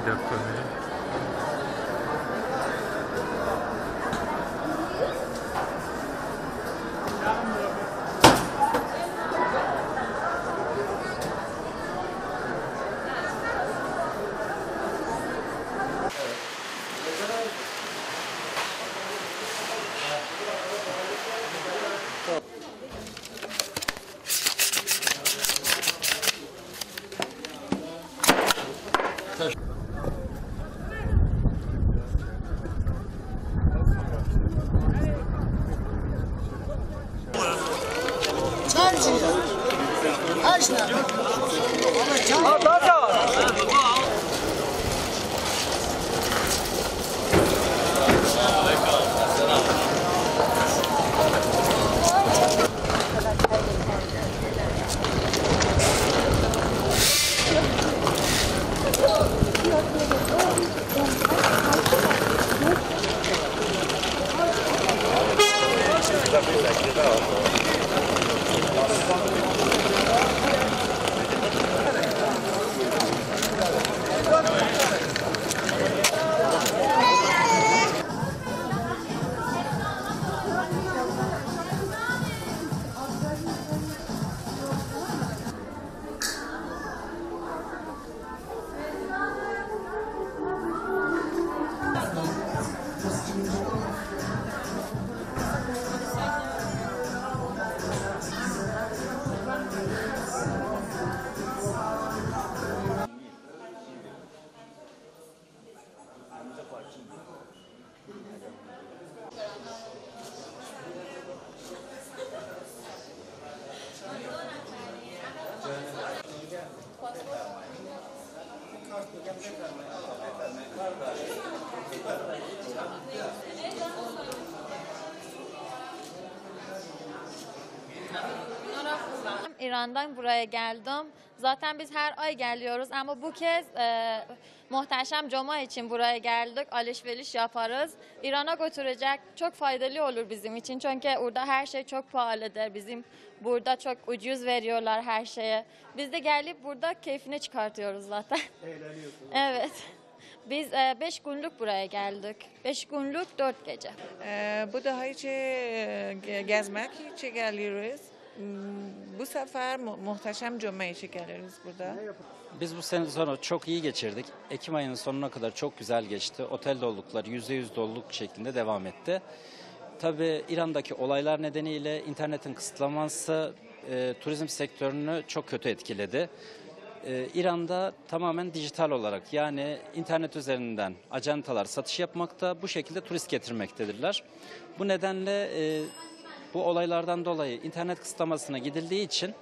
Bir dakika. İran'dan buraya geldim. Zaten biz her ay geliyoruz ama bu kez muhteşem cuma için buraya geldik. Alışveriş yaparız. İran'a götürecek çok faydalı olur bizim için. Çünkü orada her şey çok pahalıdır. Bizim burada çok ucuz veriyorlar her şeye. Biz de gelip burada keyfini çıkartıyoruz zaten. Eğleniyorsunuz. Evet. Biz 5 günlük buraya geldik. 5 günlük 4 gece. Bu daha hiç gezmek için geliyoruz. Bu sefer muhteşem cuma için geliyoruz burada. Biz bu sezonu çok iyi geçirdik. Ekim ayının sonuna kadar çok güzel geçti. Otel dolulukları %100 doluluk şeklinde devam etti. Tabii İran'daki olaylar nedeniyle internetin kısıtlanması turizm sektörünü çok kötü etkiledi. İran'da tamamen dijital olarak yani internet üzerinden ajantalar satış yapmakta, bu şekilde turist getirmektedirler. Bu nedenle bu olaylardan dolayı internet kısıtlamasına gidildiği için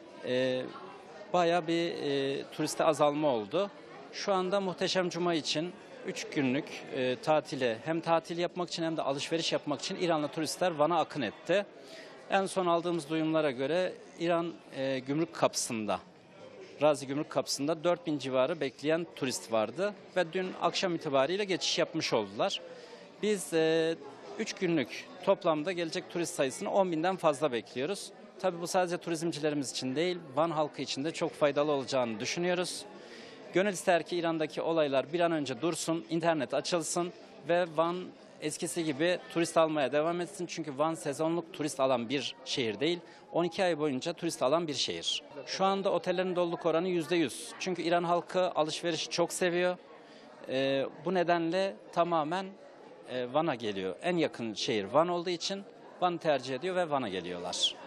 bayağı bir turiste azalma oldu. Şu anda muhteşem cuma için 3 günlük tatile hem tatil yapmak için hem de alışveriş yapmak için İranlı turistler Van'a akın etti. En son aldığımız duyumlara göre İran gümrük kapısında, Razi Gümrük Kapısı'nda 4000 civarı bekleyen turist vardı ve dün akşam itibariyle geçiş yapmış oldular. Biz 3 günlük toplamda gelecek turist sayısını 10.000'den fazla bekliyoruz. Tabii bu sadece turizmcilerimiz için değil, Van halkı için de çok faydalı olacağını düşünüyoruz. Gönül ister ki İran'daki olaylar bir an önce dursun, internet açılsın ve Van eskisi gibi turist almaya devam etsin. Çünkü Van sezonluk turist alan bir şehir değil, 12 ay boyunca turist alan bir şehir. Şu anda otellerin doluluk oranı %100. Çünkü İran halkı alışverişi çok seviyor. Bu nedenle tamamen Van'a geliyor. En yakın şehir Van olduğu için Van'ı tercih ediyor ve Van'a geliyorlar.